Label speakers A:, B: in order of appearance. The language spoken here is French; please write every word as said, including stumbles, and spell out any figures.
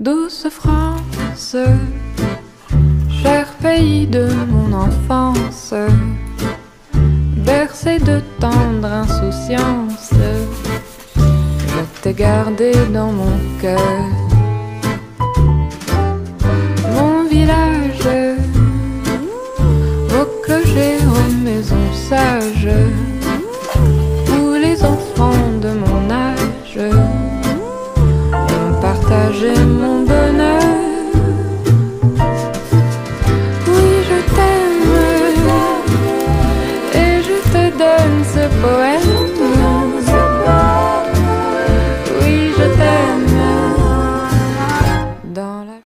A: Douce France, cher pays de mon enfance, bercé de tendre insouciance, je t'ai gardé dans mon cœur. Mon village, au clocher, aux maisons sages, où les enfants de mon âge ont partagé mon bonheur. Oui, je t'aime et je te donne ce poème